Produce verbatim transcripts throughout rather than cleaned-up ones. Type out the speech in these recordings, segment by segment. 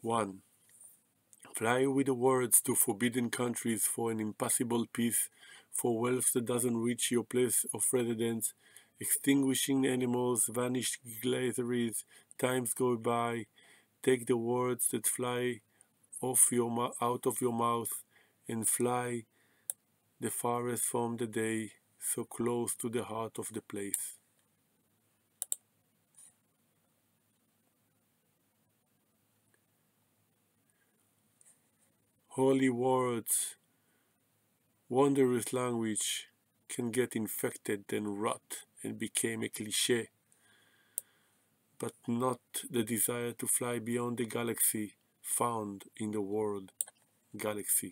one. Fly with the words to forbidden countries for an impossible peace, for wealth that doesn't reach your place of residence, extinguishing animals, vanished glaciers, times go by. Take the words that fly off your out of your mouth and fly the farthest from the day, so close to the heart of the place. Holy words, wondrous language, can get infected and rot and became a cliché, but not the desire to fly beyond the galaxy found in the word galaxy.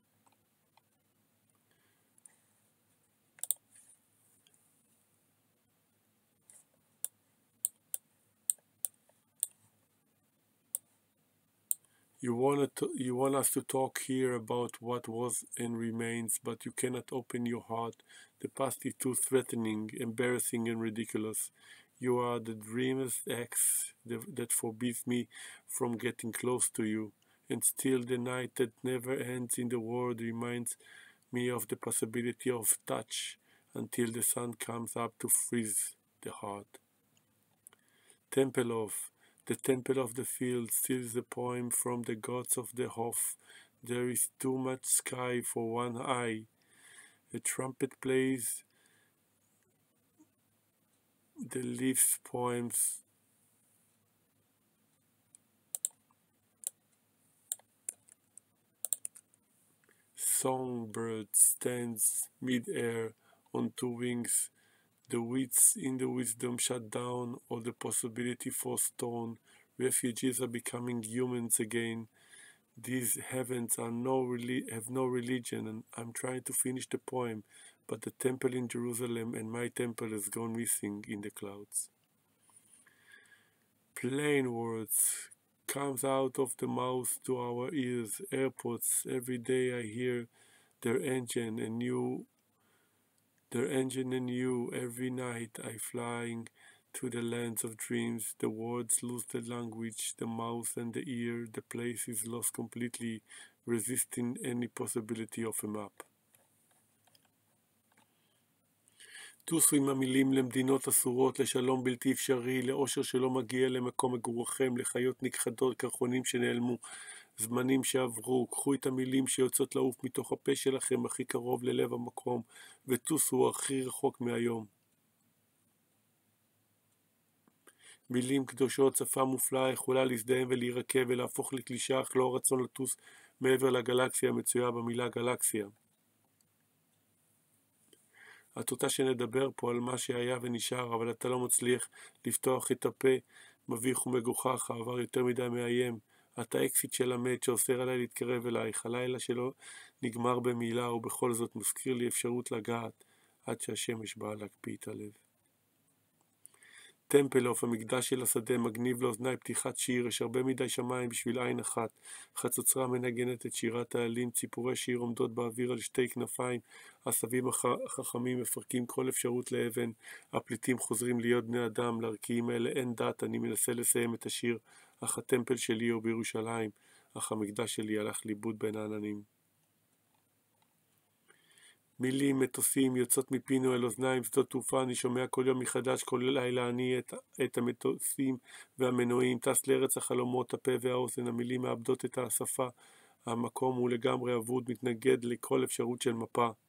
You want, to, you want us to talk here about what was and remains, but you cannot open your heart. The past is too threatening, embarrassing, and ridiculous. You are the dreamless ex that forbids me from getting close to you. And still the night that never ends in the world reminds me of the possibility of touch until the sun comes up to freeze the heart. Temple of The Temple of the Field steals the poem from the gods of the Hof. There is too much sky for one eye. A trumpet plays the leaves poems. Songbird stands mid-air on two wings. The wits in the wisdom shut down all the possibility for stone. Refugees are becoming humans again. These heavens are no have no religion, and I'm trying to finish the poem, but the temple in Jerusalem and my temple has gone missing in the clouds. Plain words comes out of the mouth to our ears. Airports, every day I hear their engine and you Their engine and you, every night I flying to the lands of dreams. The words lose the language, the mouth and the ear. The place is lost completely, resisting any possibility of a map. טוסו עם המילים למדינות אסורות, לשלום בלתי אפשרי, לאושר שלא מגיע למקום מגורכם, לחיות נכחדות, קרחונים שנעלמו, זמנים שעברו. קחו את המילים שיוצאות לעוף מתוך הפה שלכם הכי קרוב ללב המקום, וטוסו הכי רחוק מהיום. מילים קדושות, שפה מופלאה, יכולה להזדהם ולהירקב ולהפוך לקלישה, אך לא רצון לטוס מעבר לגלקסיה המצויה במילה גלקסיה. את רוצה שנדבר פה על מה שהיה ונשאר, אבל אתה לא מצליח לפתוח את הפה, מביך ומגוחך, העבר יותר מדי מאיים. אתה אקסיט של המת שאוסר עליי להתקרב אלייך, הלילה שלו נגמר במילה, ובכל זאת מזכיר לי אפשרות לגעת, עד שהשמש באה להקפיא את הלב. טמפלוף, המקדש של השדה, מגניב לאוזני פתיחת שיר, יש הרבה מדי שמיים בשביל עין אחת. חצוצרה מנגנת את שירת העלים, ציפורי שיר עומדות באוויר על שתי כנפיים, עשבים החכמים מפרקים כל אפשרות לאבן, הפליטים חוזרים להיות בני אדם, לערכיים האלה אין דת, אני מנסה לסיים את השיר, אך הטמפל שלי הוא בירושלים, אך המקדש שלי הלך לאיבוד בין העננים. מילים, מטוסים, יוצאות מפינו אל אוזניים, שדות תעופה, אני שומע כל יום מחדש, כל לילה אני את, את המטוסים והמנועים, טס לארץ החלומות, הפה והאוזן, המילים מאבדות את השפה, המקום הוא לגמרי אבוד, מתנגד לכל אפשרות של מפה.